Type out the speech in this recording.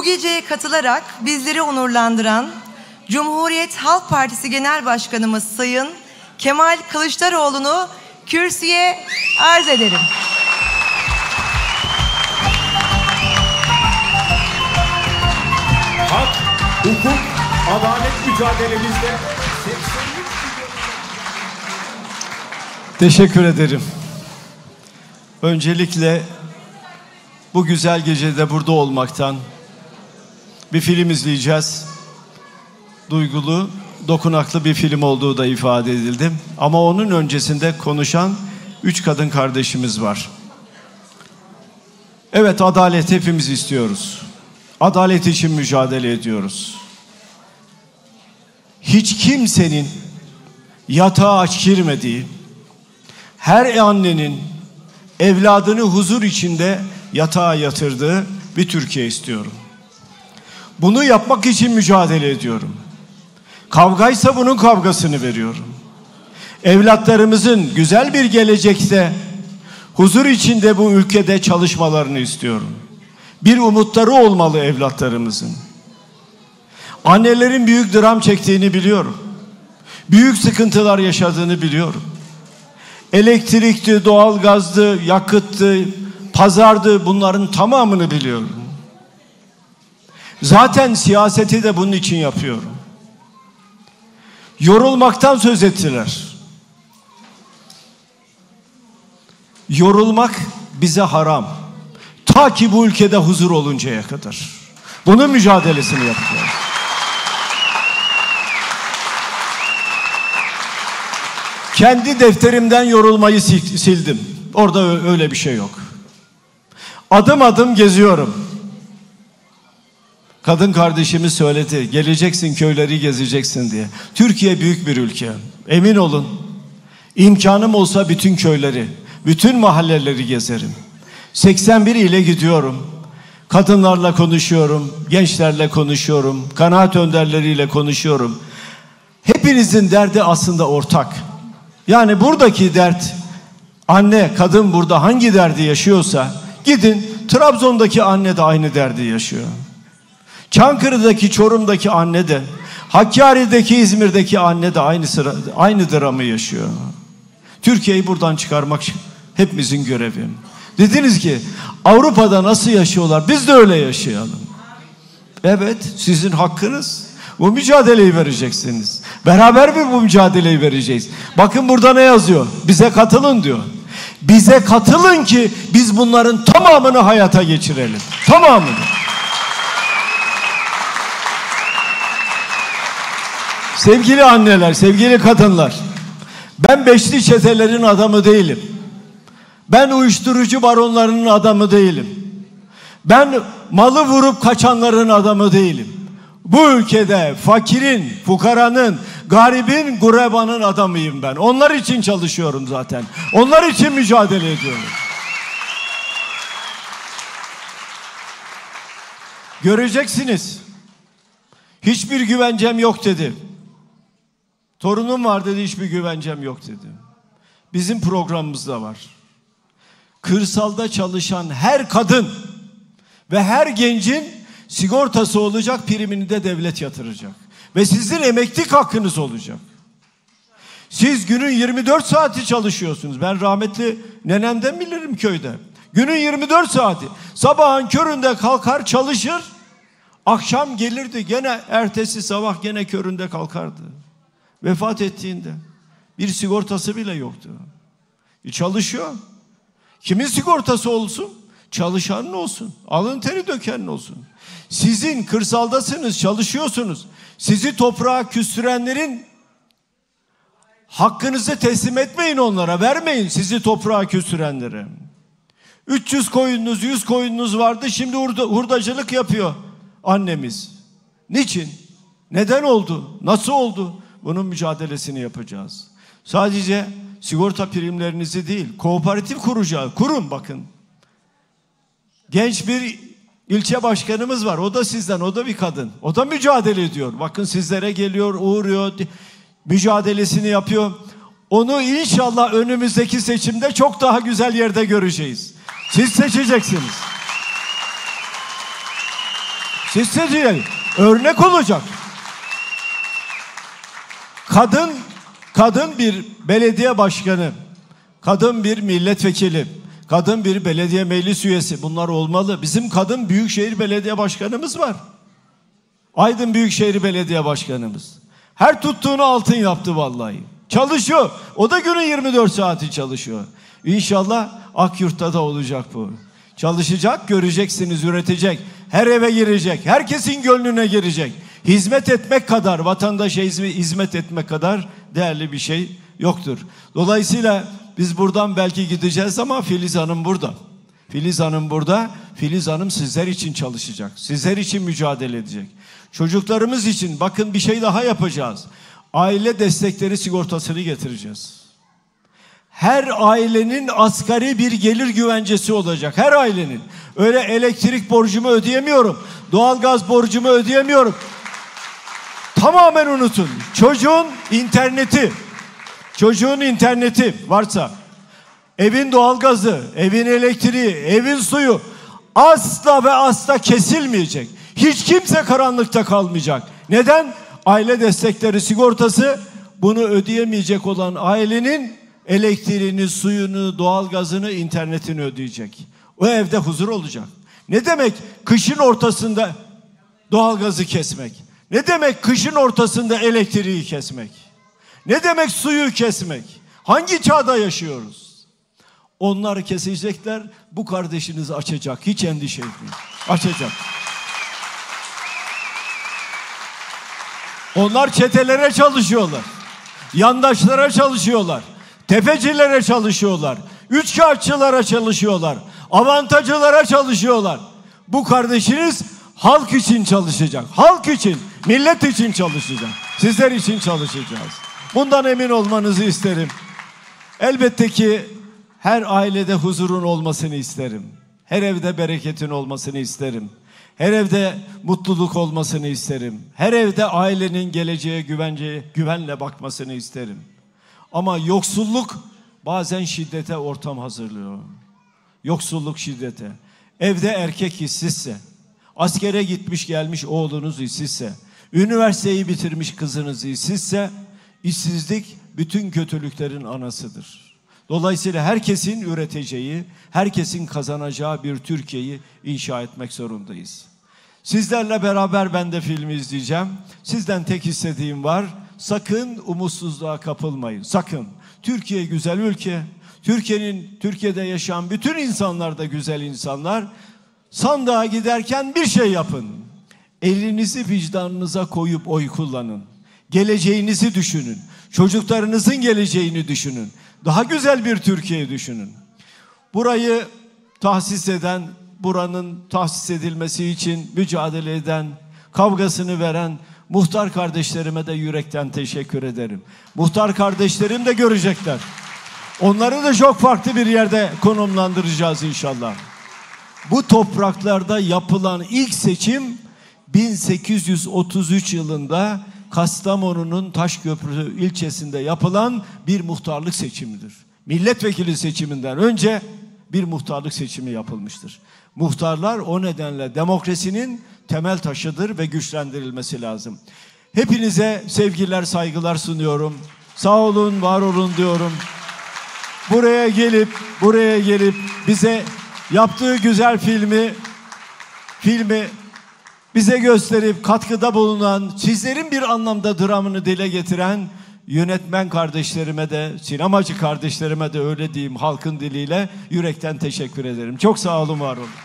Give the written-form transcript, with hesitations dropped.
geceye katılarak bizleri onurlandıran Cumhuriyet Halk Partisi Genel Başkanımız Sayın Kemal Kılıçdaroğlu'nu kürsüye arz ederim. Hak, hukuk, adalet mücadelemizde 83 Teşekkür ederim. Öncelikle bu güzel gecede burada olmaktan, bir film izleyeceğiz. Duygulu, dokunaklı bir film olduğu da ifade edildi. Ama onun öncesinde konuşan 3 kadın kardeşimiz var. Evet, adalet hepimiz istiyoruz. Adalet için mücadele ediyoruz. Hiç kimsenin yatağa aç girmediği, her annenin evladını huzur içinde yatağa yatırdığı bir Türkiye istiyorum. Bunu yapmak için mücadele ediyorum. Kavgaysa bunun kavgasını veriyorum. Evlatlarımızın güzel bir gelecekte huzur içinde bu ülkede çalışmalarını istiyorum. Bir umutları olmalı evlatlarımızın. Annelerin büyük dram çektiğini biliyorum. Büyük sıkıntılar yaşadığını biliyorum. Elektrikti, doğalgazdı, yakıttı, pazardı, bunların tamamını biliyorum. Zaten siyaseti de bunun için yapıyorum. Yorulmaktan söz ettiler. Yorulmak bize haram. Ta ki bu ülkede huzur oluncaya kadar. Bunun mücadelesini yapacağız. Kendi defterimden yorulmayı sildim. Orada öyle bir şey yok. Adım adım geziyorum. Kadın kardeşimiz söyledi, geleceksin köyleri gezeceksin diye. Türkiye büyük bir ülke. Emin olun, imkanım olsa bütün köyleri, bütün mahalleleri gezerim. 81 ile gidiyorum. Kadınlarla konuşuyorum, gençlerle konuşuyorum, kanaat önderleriyle konuşuyorum. Hepinizin derdi aslında ortak. Yani buradaki dert, anne, kadın burada hangi derdi yaşıyorsa, gidin Trabzon'daki anne de aynı derdi yaşıyor. Çankırı'daki, Çorum'daki anne de, Hakkari'deki, İzmir'deki anne de aynı dramı yaşıyor. Türkiye'yi buradan çıkarmak hepimizin görevi. Dediniz ki Avrupa'da nasıl yaşıyorlar? Biz de öyle yaşayalım. Evet, sizin hakkınız. Bu mücadeleyi vereceksiniz. Beraber mi bu mücadeleyi vereceğiz? Bakın burada ne yazıyor? Bize katılın diyor. Bize katılın ki biz bunların tamamını hayata geçirelim. Tamamını. Sevgili anneler, sevgili kadınlar, ben beşli çetelerin adamı değilim. Ben uyuşturucu baronlarının adamı değilim. Ben malı vurup kaçanların adamı değilim. Bu ülkede fakirin, fukaranın, garibin, gurebanın adamıyım ben. Onlar için çalışıyorum zaten. Onlar için mücadele ediyorum. Göreceksiniz. Hiçbir güvencem yok dedi. Torunum var dedi, hiçbir güvencem yok dedi. Bizim programımızda var. Kırsalda çalışan her kadın ve her gencin sigortası olacak, primini de devlet yatıracak. Ve sizin emeklilik hakkınız olacak. Siz günün 24 saati çalışıyorsunuz. Ben rahmetli nenemden bilirim köyde. Günün 24 saati. Sabahın köründe kalkar çalışır. Akşam gelirdi gene ertesi sabah gene köründe kalkardı. Vefat ettiğinde bir sigortası bile yoktu. Çalışıyor. Kimin sigortası olsun? Çalışanın olsun. Alın teri dökenin olsun. Sizin kırsaldasınız, çalışıyorsunuz. Sizi toprağa küstürenlerin hakkınızı teslim etmeyin onlara. Vermeyin sizi toprağa küstürenlere. 300 koyununuz, 100 koyununuz vardı. Şimdi hurdacılık yapıyor annemiz. Niçin? Neden oldu? Nasıl oldu? Bunun mücadelesini yapacağız. Sadece sigorta primlerinizi değil, kooperatif kuracağız. Kurun bakın. Genç bir ilçe başkanımız var. O da sizden, o da bir kadın. O da mücadele ediyor. Bakın sizlere geliyor, uğruyor, mücadelesini yapıyor. Onu inşallah önümüzdeki seçimde çok daha güzel yerde göreceğiz. Siz seçeceksiniz. Siz seçin. Örnek olacak. Kadın bir belediye başkanı, kadın bir milletvekili, kadın bir belediye meclis üyesi. Bunlar olmalı. Bizim kadın büyükşehir belediye başkanımız var. Aydın Büyükşehir Belediye Başkanımız. Her tuttuğunu altın yaptı vallahi. Çalışıyor. O da günün 24 saati çalışıyor. İnşallah Akyurt'ta da olacak bu. Çalışacak, göreceksiniz, üretecek. Her eve girecek. Herkesin gönlüne girecek. Hizmet etmek kadar, vatandaşa hizmet etmek kadar değerli bir şey yoktur. Dolayısıyla biz buradan belki gideceğiz ama Filiz Hanım burada. Filiz Hanım burada. Filiz Hanım sizler için çalışacak. Sizler için mücadele edecek. Çocuklarımız için bakın bir şey daha yapacağız. Aile destekleri sigortasını getireceğiz. Her ailenin asgari bir gelir güvencesi olacak. Her ailenin. Öyle elektrik borcumu ödeyemiyorum. Doğalgaz borcumu ödeyemiyorum. Tamamen unutun. Çocuğun interneti varsa, evin doğalgazı, evin elektriği, evin suyu asla ve asla kesilmeyecek. Hiç kimse karanlıkta kalmayacak. Neden? Aile destekleri sigortası bunu ödeyemeyecek olan ailenin elektriğini, suyunu, doğalgazını, internetini ödeyecek. O evde huzur olacak. Ne demek kışın ortasında doğalgazı kesmek? Ne demek kışın ortasında elektriği kesmek? Ne demek suyu kesmek? Hangi çağda yaşıyoruz? Onları kesecekler, bu kardeşiniz açacak. Hiç endişe etmeyin. Açacak. Onlar çetelere çalışıyorlar. Yandaşlara çalışıyorlar. Tefecilere çalışıyorlar. Üçkağıtçılara çalışıyorlar. Avantajcılara çalışıyorlar. Bu kardeşiniz halk için çalışacak. Halk için, millet için çalışacak. Sizler için çalışacağız. Bundan emin olmanızı isterim. Elbette ki her ailede huzurun olmasını isterim. Her evde bereketin olmasını isterim. Her evde mutluluk olmasını isterim. Her evde ailenin geleceğe güvenle bakmasını isterim. Ama yoksulluk bazen şiddete ortam hazırlıyor. Yoksulluk şiddete. Evde erkek işsizse, askere gitmiş gelmiş oğlunuz işsizse, üniversiteyi bitirmiş kızınız işsizse, işsizlik bütün kötülüklerin anasıdır. Dolayısıyla herkesin üreteceği, herkesin kazanacağı bir Türkiye'yi inşa etmek zorundayız. Sizlerle beraber ben de filmi izleyeceğim. Sizden tek istediğim var. Sakın umutsuzluğa kapılmayın. Sakın. Türkiye güzel ülke. Türkiye'de yaşayan bütün insanlar da güzel insanlar. Sandığa giderken bir şey yapın. Elinizi vicdanınıza koyup oy kullanın. Geleceğinizi düşünün. Çocuklarınızın geleceğini düşünün. Daha güzel bir Türkiye düşünün. Burayı tahsis eden, buranın tahsis edilmesi için mücadele eden, kavgasını veren muhtar kardeşlerime de yürekten teşekkür ederim. Muhtar kardeşlerim de görecekler. Onları da çok farklı bir yerde konumlandıracağız inşallah. Bu topraklarda yapılan ilk seçim 1833 yılında Kastamonu'nun Taşköprü ilçesinde yapılan bir muhtarlık seçimidir. Milletvekili seçiminden önce bir muhtarlık seçimi yapılmıştır. Muhtarlar o nedenle demokrasinin temel taşıdır ve güçlendirilmesi lazım. Hepinize sevgiler, saygılar sunuyorum. Sağ olun, var olun diyorum. Buraya gelip bize yaptığı güzel filmi bize gösterip katkıda bulunan, sizlerin bir anlamda dramını dile getiren yönetmen kardeşlerime de, sinemacı kardeşlerime de öyle diyeyim halkın diliyle yürekten teşekkür ederim. Çok sağ olun, var olun.